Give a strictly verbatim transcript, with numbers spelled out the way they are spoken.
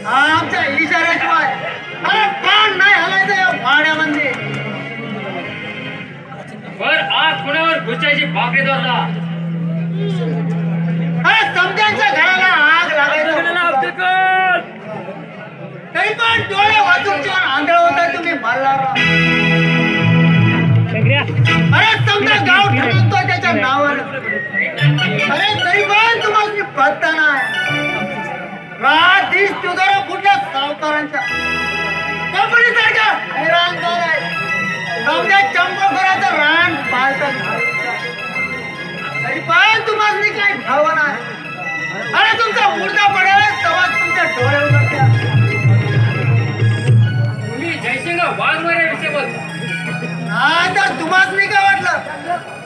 आमच्या इशाऱ्याशिवाय अरे पान नाही हलायचं या भाड्यामध्ये. बर आज कुणावर घुसायची भाकरी धरला. अरे समजांच्या घराला आग लागायचं तरी पण डोळे वाचून आंधळ होता तुम्ही मल्हार. अरे समजा गाव ठणकतो त्याच्या नावानं. अरे तरी पण तुम्हाला पत्ता नाही. रात दिस तुझा कुठल्या सावकारांच्या कंपनीसारखा हैराणदार आहे. समजा चंपळखोराचं रान पाळतात तरी पण तुम्हाला काही ठाव नाही. अरे तुमचा मुर्दा पडेल तेव्हा तुमच्या डोळे उघडतात. तुम्ही जयसिंग वाघमारे विषय बोलता. आता तुम्हाला नाही काय वाटलं